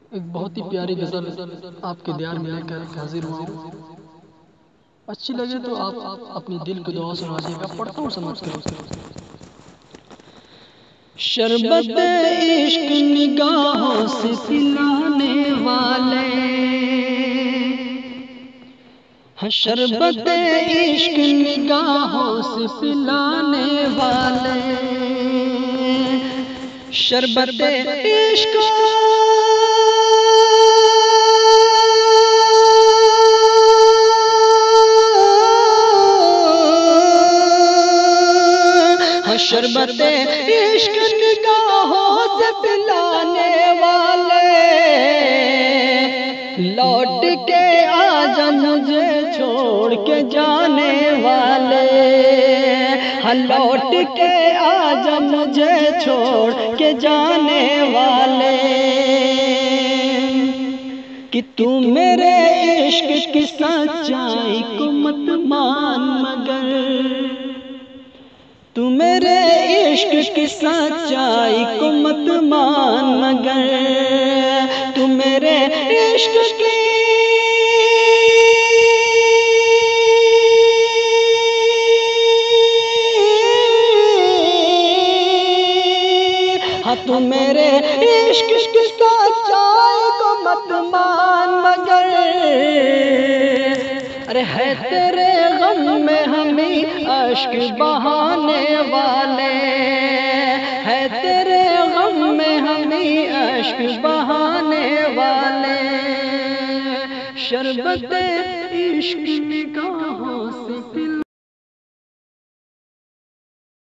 ایک بہت ہی پیاری غزل آپ کے دھیان میں لے کر حاضر ہوا ہوں۔ اچھی لگے تو آپ اپنی دل کی دعا سنائیے گا، پڑھتا ہوں سمجھ کر۔ شربت عشق نگاہوں سے پلانے والے، شربت عشق نگاہوں سے پلانے والے، شربت عشق شربت عشق نگاہوں سے پلانے والے، لوٹ کے آجا مجھے چھوڑ کے جانے والے، لوٹ کے آجا مجھے چھوڑ کے جانے والے، کہ تو میرے عشق کی سچائی کو مت مان، مگر تو میرے عشق کی سچائی کو مت مان، مگر تو میرے عشق کی تو میرے عشق کی سچائی کو مت مان، مگر ارے ہے تیرے غم میں ہمیں اشک بہانے والے، ہے تیرے غم میں ہمیں اشک بہانے والے، شربت عشق نگاہ